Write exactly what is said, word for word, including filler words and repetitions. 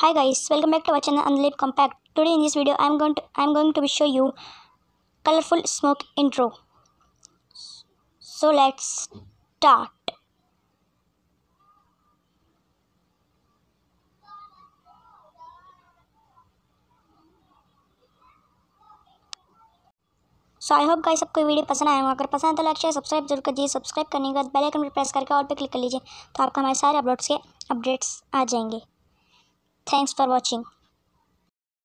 Hi guys, welcome back to our channel Unlip Compact. Today in this video I am going to I am going to show you colorful smoke intro. So let's start. So I hope guys आपको video पसंद आया होगा। अगर पसंद है तो like share subscribe जरूर कीजिए। सब्सक्राइब करने के बाद बेल आइकन पर प्रेस करके ऑल पे क्लिक कर लीजिए तो आपको हमारे सारे अपलोड्स के अपडेट्स आ जाएंगे। Thanks for watching.